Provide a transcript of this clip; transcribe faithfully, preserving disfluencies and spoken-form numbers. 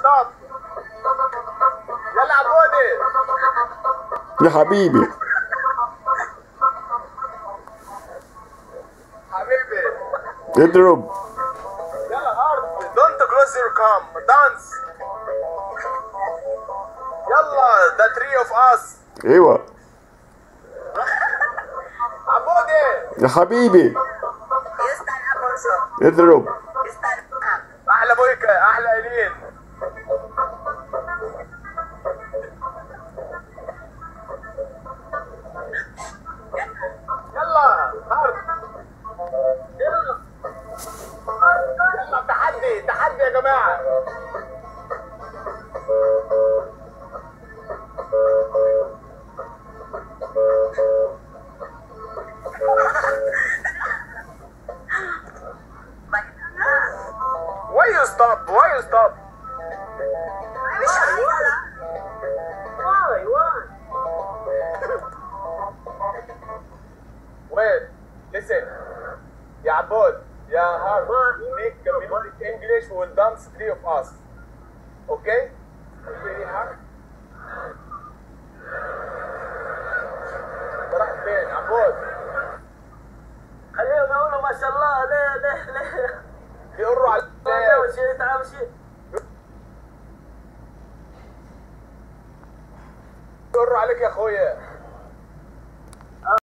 ستوب. يلا عبودي يا حبيبي. حبيبي اضرب. يلا هارد. دونت كلوز يور كام دانس. يلا ذا تري اوف اس. ايوه عبودي يا حبيبي. اضرب. احلى بويكا احلى الين. يلا هارد. يلا يلا تحدي تحدي يا جماعه. Why you stop? Why you stop? Why? Why? Wait, listen. يا عبود يا هارد make music English will dance three of us. Okay? Okay, هارد. راح فين عبود؟ خليهم يقولوا ما شاء الله. ليه ليه ليه بيقروا على تعال شيء تعال شيء بيقروا عليك يا اخويا.